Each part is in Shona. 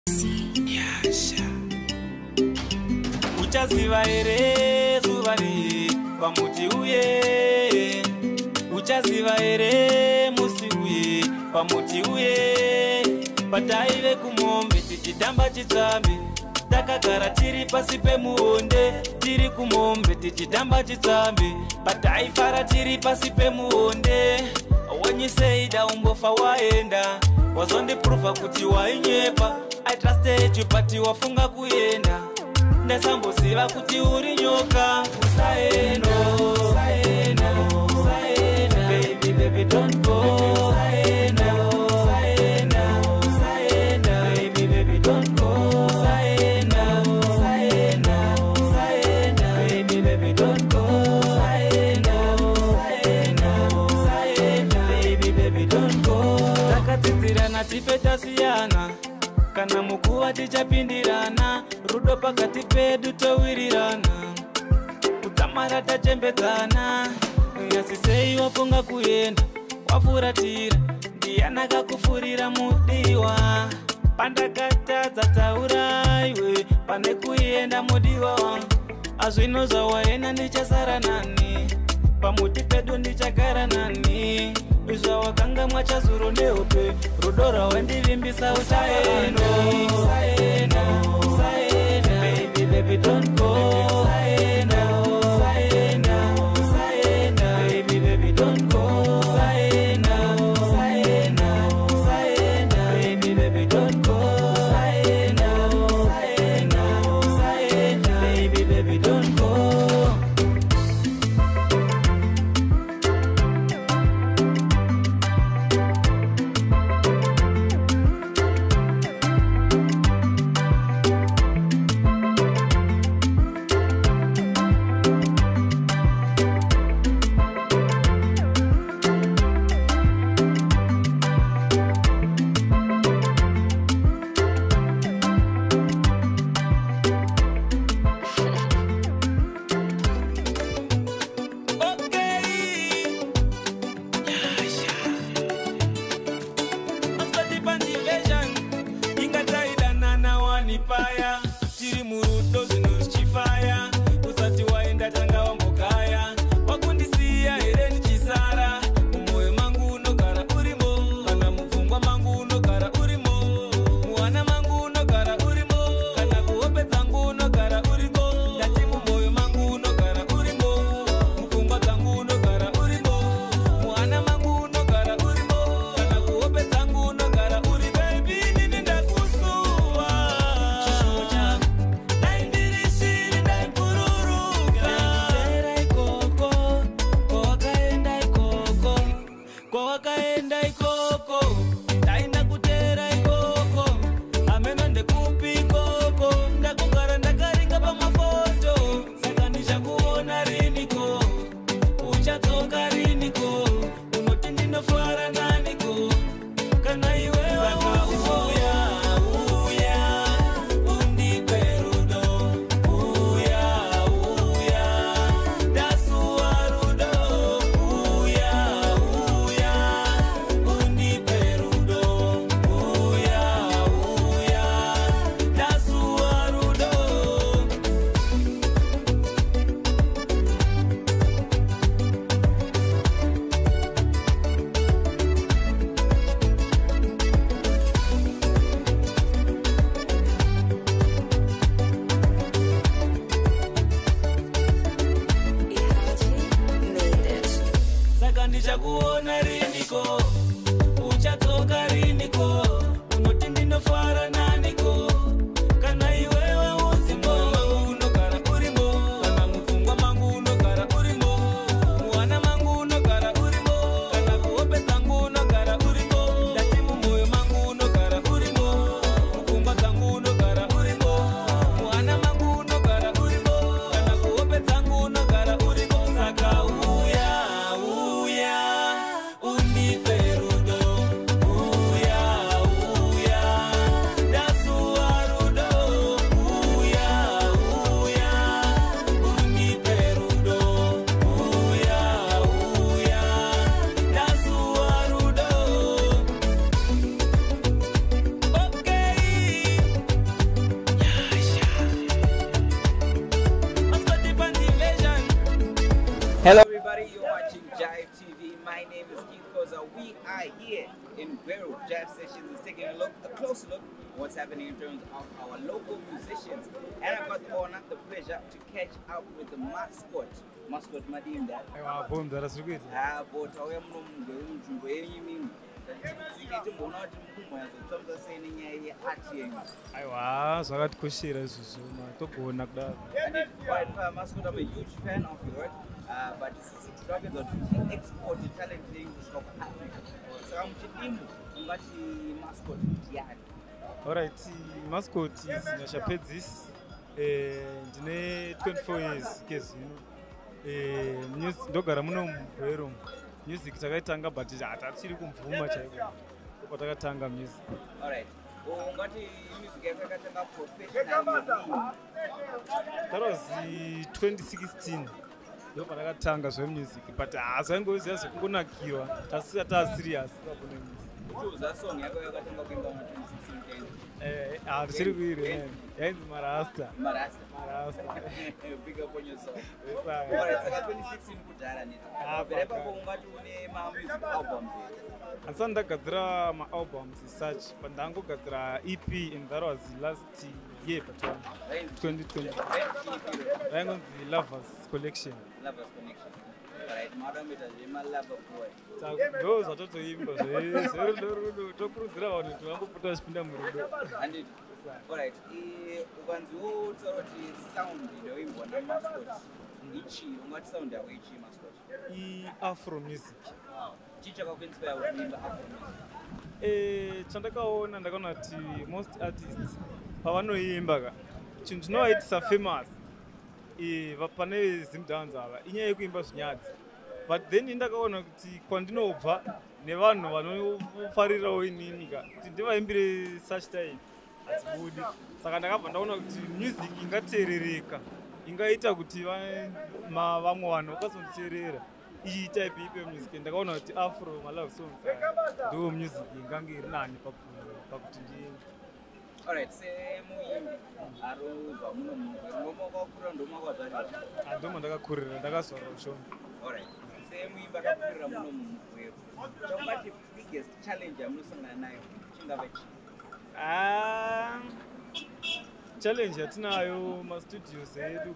Uchaziva ere zuva riri pamuti uye, uchaziva ere musi uye pamuti uye. Pataive kumombe tichitamba chitsambi, takagara tiri pasi pemuonde. Tiri kumombe tichitamba chitsambi, pataifara tiri pasi pemuonde. When you say da umbofa waenda, wazondiprova kuti wainyepa. I trusted you but wafunga kuyenda. Ndasambosiva kuti uri nyoka. Usaenda, usaenda, usaenda. Baby, baby, don't go. Usaenda, usaenda, usaenda. Baby, baby, don't go. Usaenda, usaenda, usaenda. Baby, baby, don't go. Usaenda, usaenda, usaenda. Baby, baby, don't go. Takatsidzirana tife tasiyana, kana mukuva tichapindirana. Rudo pakati pedu towirirana, kutamara tachembedzana. Nyasisei wafunga kuyenda, wafuratira, ndiyana kakufurira mudiwa. Pandakatadza taura iwe, pane kuyenda mudiwa wangu. Azvino zvawaenda ndichasara nani, pamuti pedu ndichagara nani. Zvawakanga mwachazuro ndehope, rudo rwawandivimbisa usaenda, usaenda, usaenda. Baby, baby, don't go. Usaenda, usaenda, usaenda. Baby, baby, don't go. Usaenda, usaenda, usaenda. Baby, baby, don't go. Usaenda, usaenda, usaenda. Baby, baby, don't go. we are here in Gweru. Jive Sessions is taking a closer look at what's happening in terms of our local musicians. And I've got the honor, the pleasure to catch up with the Mascot. Mascot Madinda. Mascot, I'm a huge fan of your work, but talking about export the talent of Africa. So I'm team Mascot. Alright, Mascot is Nashapedzis. 24 years, yes, music ndogara muno Gweru. Music takaitanga but hatachiri kumvuma chaiko. Kwatakatanga music. Alright. Ungati music yakatanga professionally. That was 2016. Ndo patakatanga zvemusic but zvaingoziva zvekungonakiwa tasisati serious pakune music. That song yakatanga kuimba 2016. Tiri kuiri yainzi marasta. Big up on yourself. Alright, saka 2016 kudhara nito. Bereba ungati une music albums. Handisati ndagadzira ma-albums such but ndangogadzira EP and that was last year but 2020. Yaingonzi Lovers Collection. Lovers Connection. Alright, madam ita lover boy. Ndo zvatotoimba zverudo tokurudzira vanhu kuti vangopota vachipinda murudo. Alright, ukanziwo taura kuti sound inoimbwa naMascot ichi, ungati sound yako ichi Mascot? Afro music. Chii chakakuinspire kuimba afro music? Chandakaona ndakaona kuti most artists pavanoimba ka chinhu chinovaitisa famous pane Zimbabwe ava inyaya yekuimba zvinyadzi. But then ndakaona kuti kwandinobva nevanhu vanofarirawo inini ka kuti ndivaimbire such time hadzibudi. Saka ndakabva ndaona kuti music ingateerereka ingaita kuti vamwe vanhu vakazonditeerera iyi type ipi yemusic. Ndakaona kuti afro malove songs ndo music ingange iri nani pakuti ndiimbe. Alright, semuimbi arubva muno ngoma wakakura ndomakazvarira. Ndoma ndakakurira ndakazvarira ushoma. Alright, semuimbi akakurira muno mugweru. Chaungati biggest challenge yamunosangana nayo chingava chii? Challenge yatinayo mastudios edu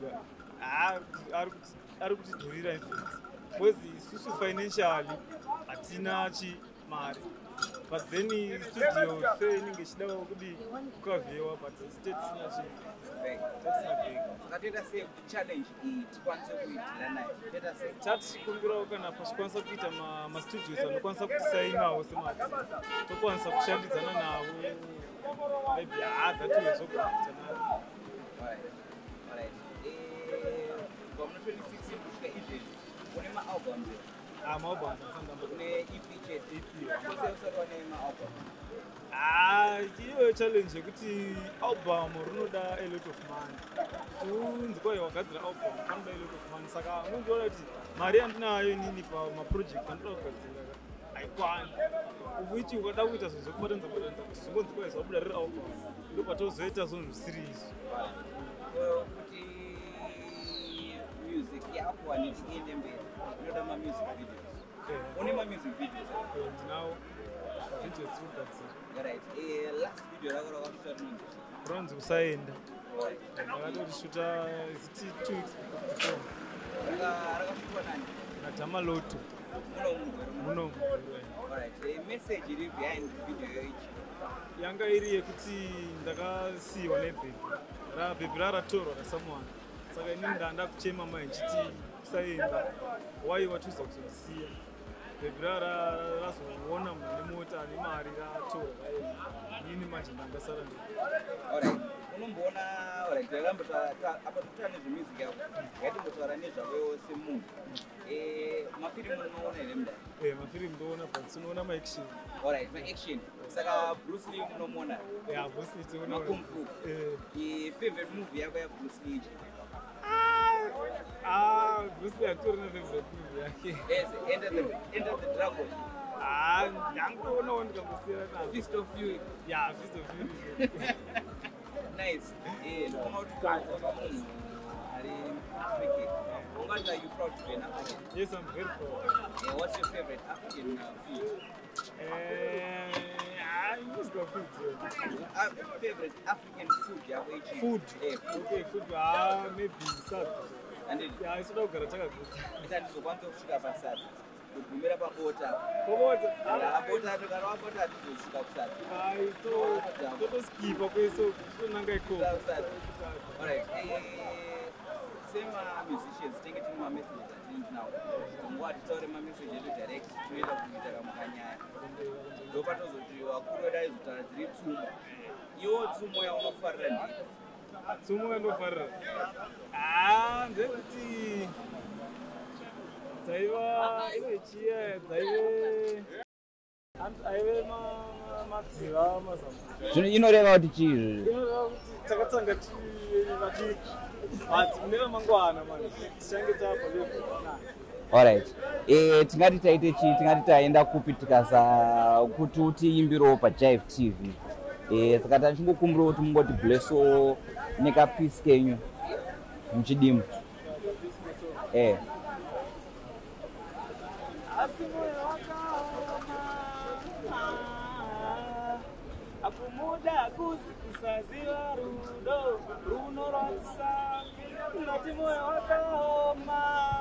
ari kutidhurira influence because isusu financially hatina mari. But then studio inenge ichida kudi kukavhiwa but state sina chinhu. Takatoita sei kuti challenge iyi tikwanise kuitirana nayo? Toita sei? Tatikumbirawo kana pachikwanisa kuita mastudios anokwanisa kutisainawo semartist tokwanisa kushandidzana navo maybe dzatiwezokuita navo. Alright. From 2016 kusvika izvezvi une maalbums here? Maalbums une EP chete. Usati wane maalbums? Iyo challenge yekuti album rinoda a lot of money. Unzi kwaye wagadzira album panoda a lot of money. Saka unondiona kuti mari yandinayo inini pamaproject andinoda kugadzira haikwani. Uchi ukada kuita zvokubatanidza kuti zvingonzi kwaye zvabuda riri album ndo patozoita zvinhu zvisiri kuti music yako haniti iende mberi inoda mamusic videos. Une mamusic videos? Ndinawo videos dzirikugadzira. Right. Last video rakakuita rinonzi ronzi usaenda. Ndakatorishota 2 weeks before. Rakashutwa nani? Nadhama Loto. Muno. Alright. Message iri behind video ichi yanga iri yekuti ndakasiyiwa nebhebhi. Bhebhi raratorwa nasomeone. Saka inini ndakuchema mai nchiti usaenda. Why watuza kuzondisiya? Bhebhi razoona munhu nemota nemari ratorwa. Inini manje ndangasara ndiri. Alright. Unomboona alright apa totara nezvemusic yako ngatimbotaura nezvako semunhu. Mafirimu unoona here mudai? Mafirimu ndoona but sinoona maaction. Alright, maaction. Saka Bruce Lee unomuona? Bruce Lee tinoona. Makung Fu. Favorite movie yako ya Bruce Lee? Bruce Lee hatorina favorite movie yake. Yes, Enter the Dragon. Ndangoona ndikangosiyana nazo. Fist of Fury. Yeah, Fist of Fury. Nice. Ndoona kuti ari African. Are you proud to be an African? Yes, I'm very proud. What's your favorite African food? Favorite African food, yeah, Food. Okay, food. Maybe sad. And it, yeah, it's not gonna take a good. that is one of sugar passat. We made up a water. Water. Water to go water to sugar passat. So skip. Okay, so nanga cool. All right. Same musicians take it in my message now. What story my message is direct to it of Mukanya. Roberto you are good as you are somewhere on Farrell. Somewhere no further. You know about the cheese. Alright. Tingati taite chi, tingati taenda kupi tikasa kuti utiimbiro pa Jive TV. Saka tachingokumbira kuti mungoti blesso neka piece kenyu muchidimu. Akumuda kusaziwa rudo runo rotsa natimoyo wakahoma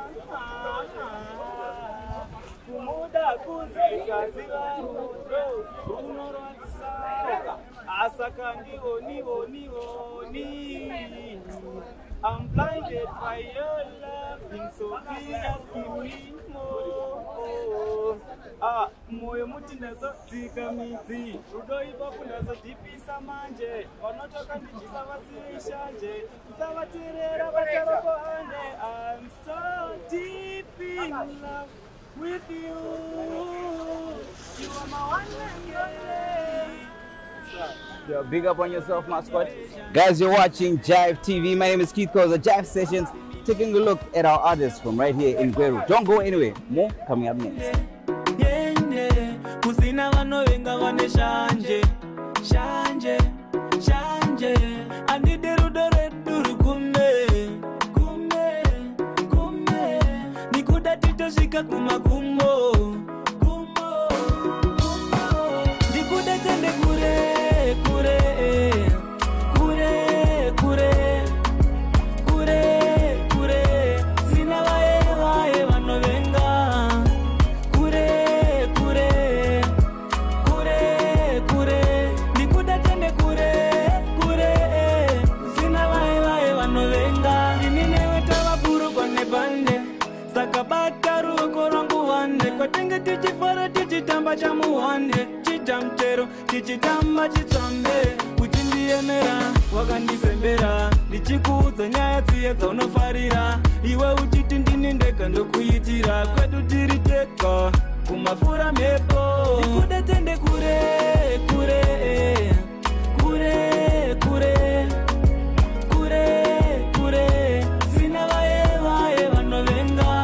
kumuda kusaziwa rudo runo rotsa asaka niwo I'm blinded by your love, so please give me more. Moyo muti ndazodzika midzi, rudo ipapo ndazodhipisa manje, vanotoka ndichisa vasishanje, kusavateerera vataroko ane. I'm so deep in love with you. You are my one and only. Yo, big up on yourself, Mascot. Guys, you're watching Jive TV. My name is Keith Koza, Jive Sessions, taking a look at our artists from right here in Gweru. Don't go anywhere. More coming up next. Chichitamba chichambe uchindiemera wakandisembera ndichikuudza nyaya dziye dzaunofarira iwe uchiti ndini ndega ndokuitira kwedu tiri tega kumafura mhepo ndikude tende kure kure kure kure kure kure sina vaye vanovenga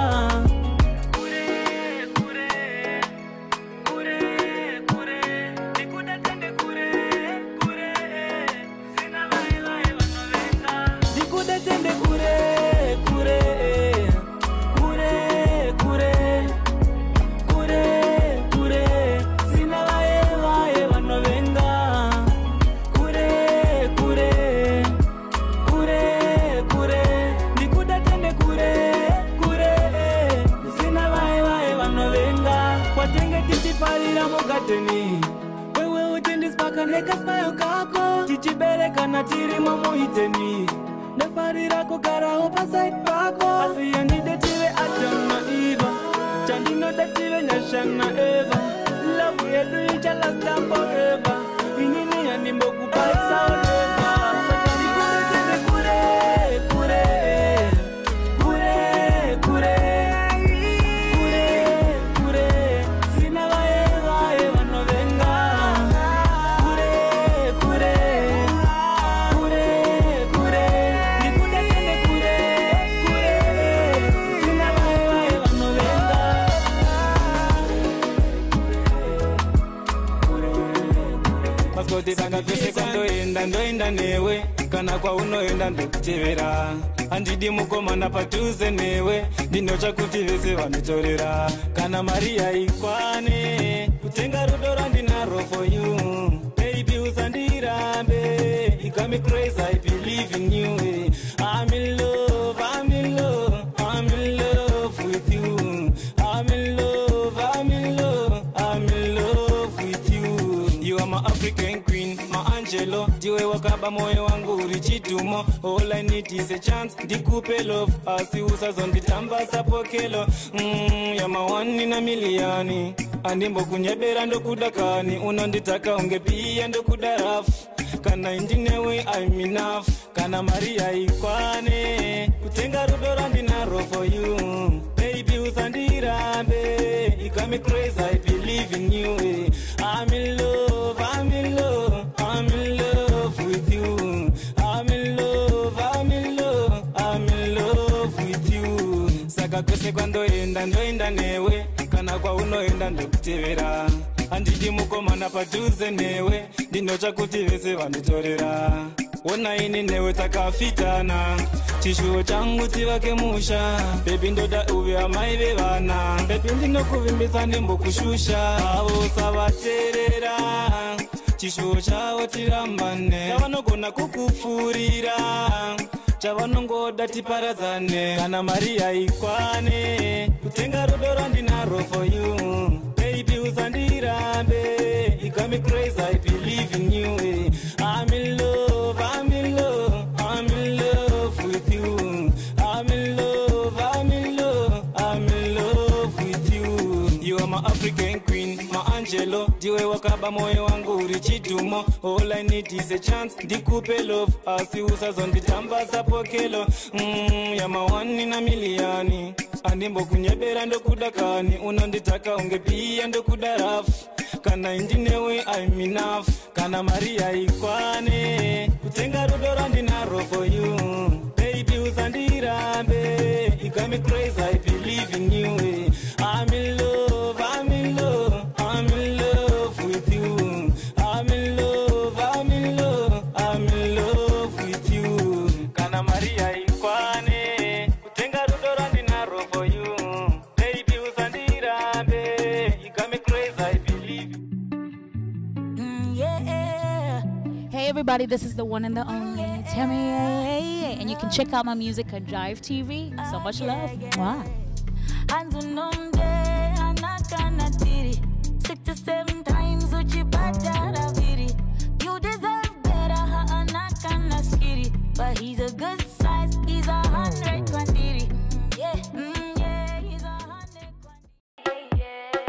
wewe uchindispaka nekasmayo kako chichibereka natirimo muiteni nefarira kugarawo pasaidi pako asiya ndidetive Adam na Eva chandinodative Nyashana Eva love yedu ichalasta forever inini yandimbokupaisa oleva saka ndikudetende kure kure kure kure Saka pese kwandoenda ndoenda newe kana kwaunoenda ndokutevera handidi mukomana padhuze newe ndinocha kuti vese vanotorera kana mari yaikwane kutenga rudo randinaro for you. Baby usandirambe, you got me crazy, I believe in you. I'm in love, I'm in love, I'm in love with you. I'm in love, I'm in love, I'm in love with you. You are my African queen, my angelo. Diwe wakaba moyo wangu urichitumo. All I need is a chance, dikupe love. Asi usazondi tamba sapokelo. You're my one in a million. Andimbo kunyebera ndo kudakani. Unonditaka ungepia ndo kudarafu. Kana indinewe I'm enough. Kana Maria ikwane. Kutenga rudo randinaro for you. Baby usandirambe, you got me crazy, I believe in you. I'm in love, I'm in love, I'm in love with you. I'm in love, I'm in love, I'm in love with you. Saka kwese kwando enda newe, kana kwa unoenda ndokutevera. Andidi mukomana padhuze newe, ndinocha kuti vese vanditorera. Wona ini newe takafitana, chishuwo changu tivake musha. Baby ndoda uve amai vevana, baby ndinokuvimbisa nembokushusha. Avo savaterera, chishuwo chavo tirambane. Chavanogona kukupfurira, chavanongoda tiparadzane. Kana Maria ikwane, kutenga rudo randinaro for you. Baby usandirambe, you got me crazy, I believe in you. I'm in love, I'm in love, I'm in love with you. I'm in love, I'm in love, I'm in love with you. You are my African queen, my angelo. Diwe wakaba moyo wangu urichitumo. All I need is a chance, dikupe love. Asi usazondi tamba sapokelo. You're my one in a million. Andimbo kunyebera ndo kudakani. Unonditaka ungepia ndo kudarafu. Kana indinewe I'm enough. Kana Maria ikwane, kutenga rudo randinaro for you. Baby usandirambe, you got me crazy, I believe in you. I'm in love, I'm in love, I'm in love with you. I'm in love, I'm in love, I'm in love with you. Kana Maria ikwane, kutenga rudo randinaro for you. Baby usandirambe, you got me crazy, I believe. Hey everybody, this is the one and the only Tammy, and you can check out my music on Jive TV. So much love. Wow. 6 to 7 times you deserve better, but he's a good size, he's 100 quantity. Yeah, he's 100 quantity.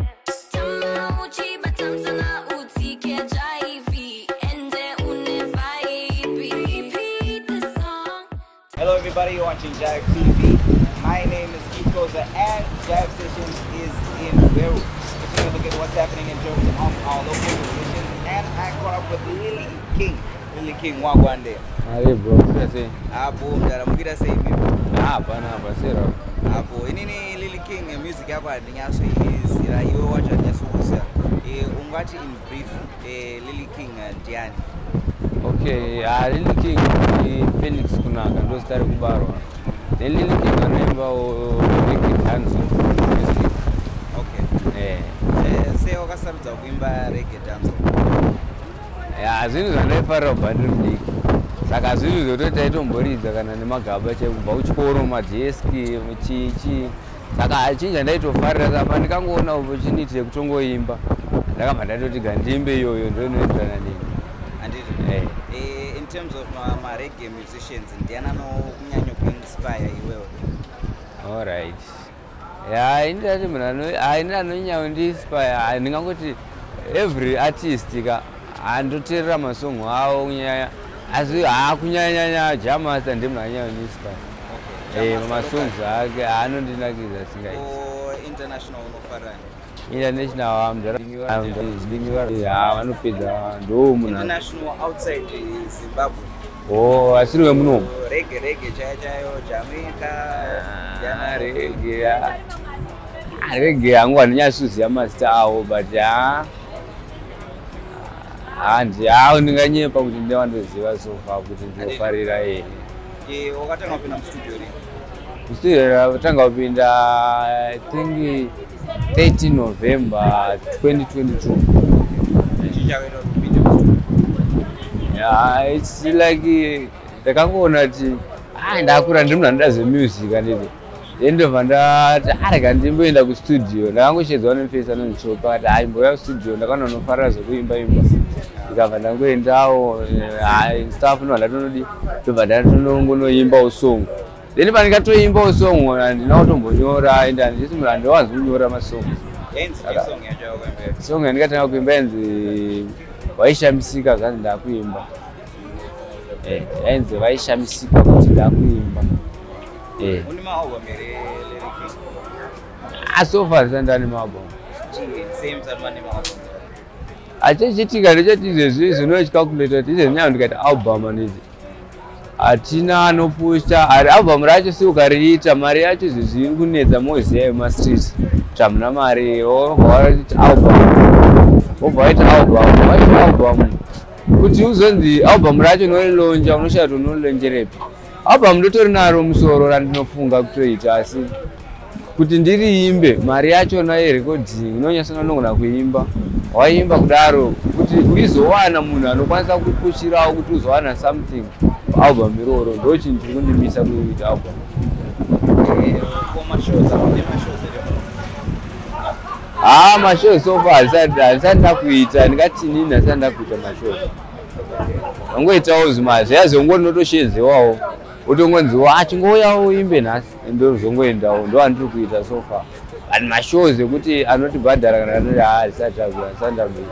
Hello everybody, you're watching Jive TV. My name is Gweru and Jive Sessions is in Gweru. If you look at what's happening in terms of our local musicians, and I caught up with Lili King. Lili King, wagwande. Hey bro, say. Apo, mukira say me. Pana basira. Apo, inini Lili King music yapa ndinyaso is you watch nyaso kusa. Ungati in brief Lili King Diani. Okay, Lili King Felix kunaka ndo stari kubarwa. Lili King anaimba reggae dance music. Okay. Say wakasarudza kuimba reggae dance. Zvinhu zvandaifara kubhandiri saka zvinhu zvotoita itomboridza kana nemagaba chekubva kuchikoro madeski muchichi saka chinji chandaitofarira saka ndikangoona opportunity yekutongoimba ndakabva ndatoti gandiimbe iyoyo ndoinoenderana nini. In terms of my reggae musicians, ndiana kunyanya kuinspire iwewe. All right. Indati munhu anonyanya kundiinspire ndingangoti every artist andoteerera masongo awo kunyanya asi kunyanya jamasta ndimanyanya kundiinspire. Masongs ake anondinakidza singai. International unofarani. International vanopedza ndo munhu international outside Zimbabwe. Asiri wemuno Reggae chayo Jamaica. Reggae hangu handinyatsoziva mazita awo but ndinganyepa kuti ndewandoziva so far kuti ndinofarira wakatanga kupinda mustudio rini? Mustudio ratanga kupinda I think 13 November 2022. Yeah, it's like ndakangona kuti ndakura ndiri munhu anoda zvemusic anditi endobva ndati arega ndimboenda kustudio ndakangoshedzwa nemufesi anondichopa ati mboya kustudio ndakaona unofarira zvekuimba ndikabva ndangoendawo staff ndobva ndatonodi ndobva ndatonongonoimbawo song then pandikatoimbawo song ndinakutombonyora ende handisi munhu handiwanzi kunyora masong. Song yandikatanga kuimba yanzi waishamisika zvanzi ndakuimba. Yanzi waishamisika kuti ndakuimba. Une maalbum here, Lyrical? So far ndani maalbum. Same time mane maalbum. Achichitika ndechati zvinocalculate kuti izvezvi ndikati album anidzi hatina anopusha ari album racho si ukariita mari yacho izvezvi iri kunedza moziya yemastreet kuti hamuna mari wobva waita album kuti uzonzi album racho unorilonja unoshaya kuti unorilonjerepi. Album ndotori naro musoro randinofunga kutoita asi kuti ndiriimbe mari yachona yerecording inonyasa nonogona kuimba waimba kudaro kuti uizowana munhu anokwanisa kupushirawo kuti uzowana something album iroro ndo chinhu chiri kundimisa kuita album. Mashows so far handisati ndakuita ndingatinini handisati ndakuita mashows angoitawo zimazve yazongoti notoshezewawo utongonziwa chingoyawo imbe nhasi ndozongoendawo ndo handiri kuita so far and mashows ekuti anotibhadhara kana anoti handisati ndamboita.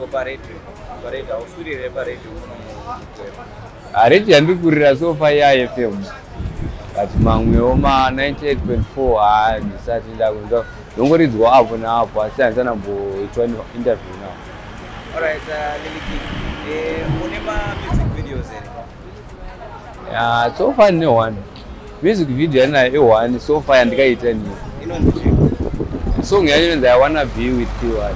Radio handiri kurira so far yaFM but mamwewo ma 98.4 handisati ndongoridzwa apo naapo asi handisati ndamboitwa interview nawo. Alright, Lili King, une music videos here? Yeah, so far no one. Music video nayo one so far yandikaita ni. Inonzi song yacho I wanna be with you one.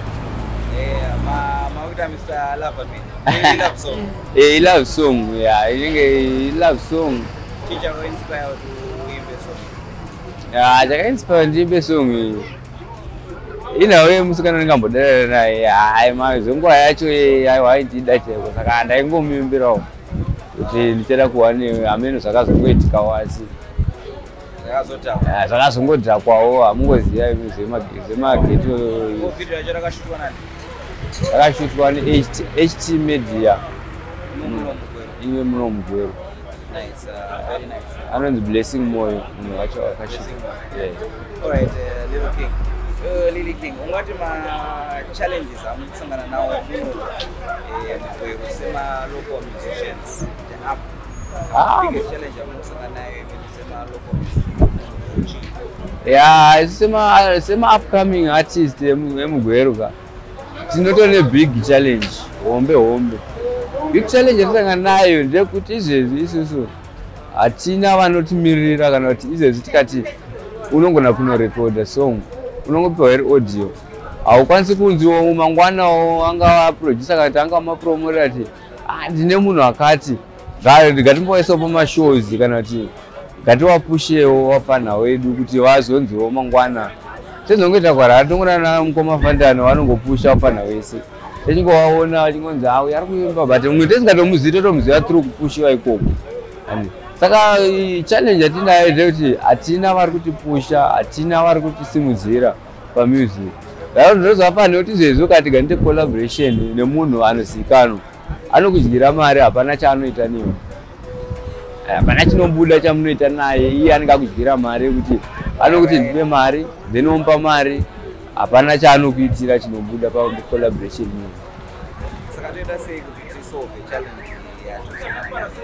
Mauita Mr. Loverman. Love song. Love song. Yeah, love song. Teacher who inspired to imbe song. Yeah, jaka inspired ndimbe song. Inawe musikana ndingambodera naye mazongo yacho waindida cheko saka ndaingomuimbirawo kuti ndichada kuwane ameno zvakazongoitika wasi zvakazongodhakwawo hamungoziva zvemageto. Rakashutwa neHT Media iwe muno mugweru. Anonzi Blessing Moyo munhu wacho wakashutwa. Alright, Little King. Lili King, ungati challenges amusangana nawo Gweru sema local musicians. Biggest challenge amusangana nayo sema local musicians. Yeah, sema upcoming artist emugweru ka. Tinotori big challenge, hombe. Big challenge yatisangana nayo ndekuti izvezvi isusu hatina vanotimirira kana kuti izvezvi tikati unongona kunorecorda song unongopiwa here audio haukwanisi kunziwo mangwanawo angava producer kana kuti angava mapromoter ati ndine munhu akati ngatimboisawo pamashows kana kuti ngatiwapushewo wafana wedu kuti wazonziwo mangwana tezongoita kwara tongona mukoma fandano vanongopusha wafana wese techingowaona vachingonzi awo ari kuimba but mumwe tesingatomuzivi totomuziva through kupushiwa ikoko. Saka challenge yatinayo ndekuti hatina vari kutipusha, hatina vari kutisimudzira pamusic. Ndozvafanira kuti izvezvi ukati ngandite collaboration nemunhu anozikanwa anokudyira mari hapana chaanoita newe. Hapana chinobuda chamunoita naye, iye anenge akudyira mari kuti anokuti ndipe mari then omupa mari hapana chaanokuitira chinobuda pacollaboration newe. Saka toita sei kuti solve challenge yacho?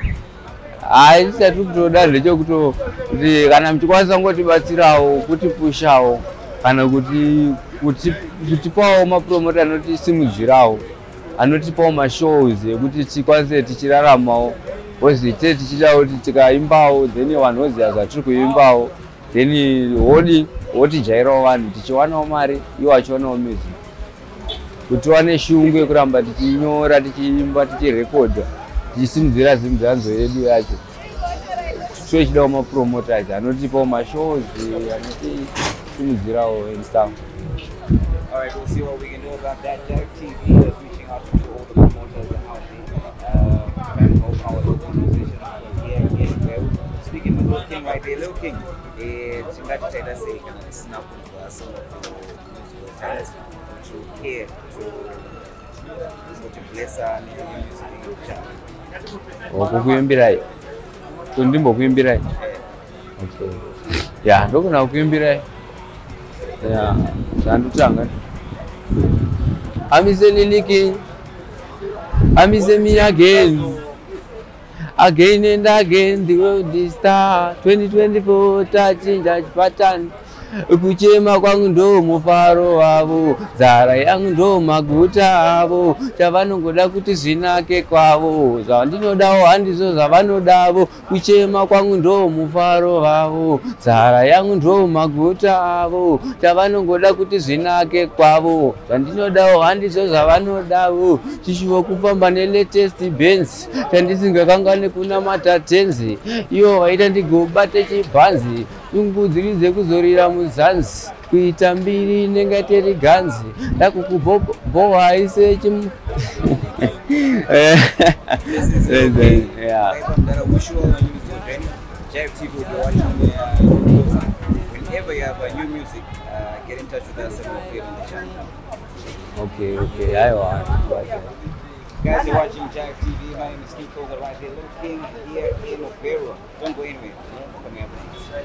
Isati kutoda ndechekuti kana muchikwanisa ngotibatsirawo kutipushawo kana kutipawo mapromota anotisimudzirawo anotipawo mashows ekuti tikwanise tichiraramawo kozi tichidawo kuti tikaimbawo then vanhu voziva zvatiri kuimbawo then wotijairawo vanhu tichiwanawo mari iwo achionawo music kuti tiwane shungu yekuramba tichinyora tichiimba tichirekodha tichisimudzira zimdzanzo yedu yacho. Tichidawo mapromoters anotipawo mashows simudzirawo and stuff. Alright, we'll see what we can do about that. Jive TV is reaching out to all the promoters out there. And hope our local musicians here in Gweru. Speaking with Lil King right there, Lil King, it's got to tell us it's not for us, musical talents, to care, to bless our music in the channel. Okuimbirai. Kundimbo kuimbirai. Okay. Yeah, ndokuna kuimbirai. Yeah, Sandutanga. Amise Lili King. Amise me again. Again and again, the world is star. 2024, touching that pattern. Kuchema kwangu ndo mufaro wavo, zara yangu ndo maguta avo, chavanongoda kuti zvinake kwavo, zvandinodawo handizo zvavanodavo. Kuchema kwangu ndo mufaro wavo, zara yangu ndo maguta avo, chavanongoda kuti zvinake kwavo, zvandinodawo handizo zvavanodavo. Chishuwa kufamba nelatest Benz, chandisingakangane kuna matatenzi, iwo vaita ndigobate chibhanzi, nyungudzirize kuzorira muzanzi, kuita mbiri nengateri ganzi, ndakukubowa aise chimu. Jive TV will be watching whenever you have new music, get in touch with us and we'll play on the channel. Okay, I want. Guys, you're watching Jive TV. My name is King Koga right here. Lil King here in Gweru. Don't go anywhere. Coming up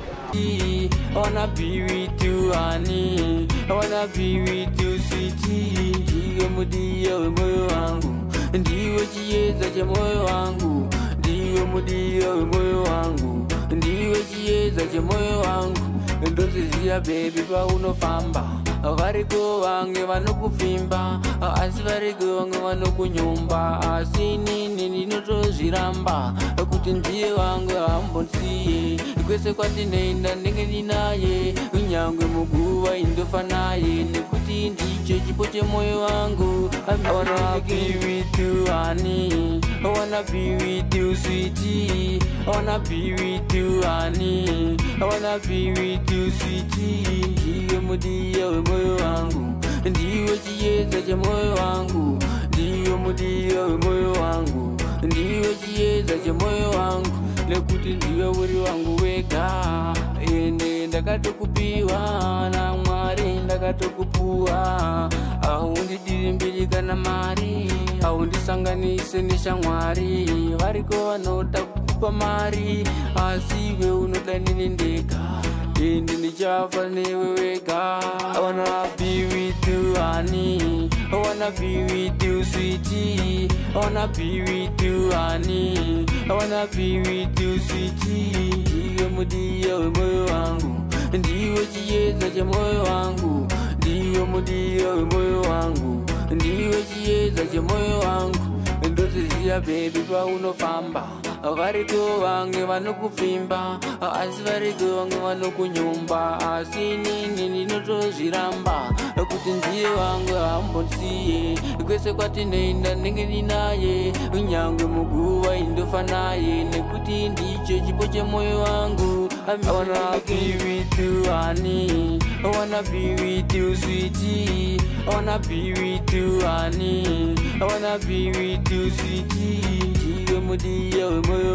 next. I wanna be with you, honey. I wanna be with you, sweetie. Ndiwe mudia we moyo wangu, ndiwe chieza cha moyo wangu, ndiwe mudia we moyo wangu, ndiwe chieza cha moyo wangu. Ndozizia baby pa unofamba, variko vange vanokufimba, asi variko vange vanokunyumba, asi nini ndinotozviramba kuti ndiye wangu hambonsiye, kwese kwatinoenda ndenge ndinaye, kunyangwe muguva indofa naye, nekuti ndicho chipo chemoyo wangu. I wanna be with you, honey. I wanna be with you, sweetie. I wanna be with you, honey. I wanna be with you, sweetie. Ndiwe mudia we moyo wangu, ndiwe chieza cha moyo wangu, ndiwe mudia we moyo wangu, ndiwe chieza cha moyo wangu, nekuti ndiwe uri wangu wega. Ende ndakatokupiwa na Mwari, ndakatokupuwa, aundidiri mbiri kana mari, aundisanganise neshamwari, variko vanoda kukupa mari, asi iwe unoda nini ndega, ende ndichafa newe wega. I wanna be with you, honey. I wanna be with you, sweetie. I wanna be with you, honey. I wanna be with you, sweetie. Ndiwe mudia we moyo wangu, ndiwe chieza cha moyo wangu, ndiwe mudia we moyo wangu, ndiwe chieza cha moyo wangu. Ndozizia baby pa unofamba, variko vange vanokufimba, asi variko vange vanokunyumba, asi nini ndinotozviramba kuti ndiye wangu hambonsiye, kwese kwatinoenda ndenge ndinaye, kunyangwe muguva indofa naye, nekuti ndicho chipo chemoyo wangu. I wanna be with you, honey. I wanna be with you, sweetie. I wanna be with you, honey. I wanna be with you, sweetie. Ndiwe mudia we moyo